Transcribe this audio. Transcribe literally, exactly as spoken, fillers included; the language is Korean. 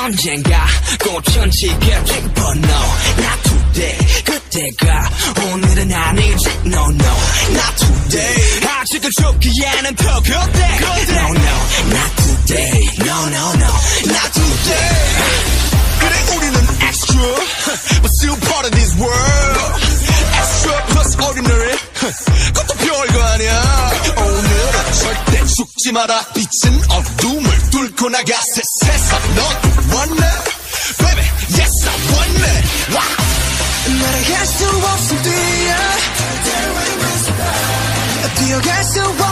언젠가 꽃은 지겠지 but no not today 그때가 오늘은 아니지 no no not today 아직은 죽기에는 더 그때 no no not today no no no not today 그래 우리는 extra but still part of this world extra plus ordinary 그것도 별거 아니야 오늘은 절대 죽지 마라 빛은 어둠을 뚫고 나가 새 세상 넌 원래 baby yes I want it wow 날아갈 수 없음 뛰어 뛰어갈 수